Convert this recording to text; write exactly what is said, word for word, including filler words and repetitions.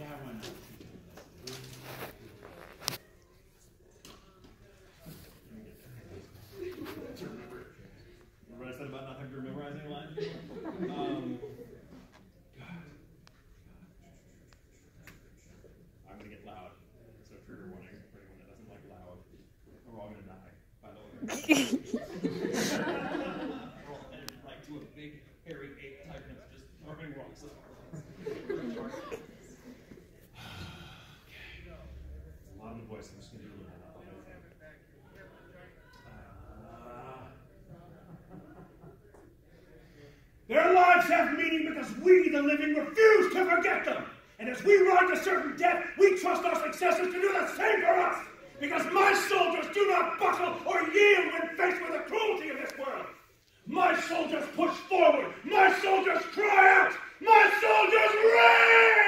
Yeah, why not? Remember what I said about not having to memorize any lines? Um, God. I'm going to get loud. So trigger warning for anyone that doesn't like loud. We're all going to die, by the way. And like to a big, hairy ape type that's just throwing rocks at us. A lot of the voice, I'm just going to do a little bit of that. Uh, Their lives have meaning because we, the living, refuse to forget them. And as we ride to certain death, we trust our successors to do the same for us. Because my soldiers do not buckle or yield when faced with the cruelty of this world. My soldiers push forward. My soldiers cry out. My soldiers rage!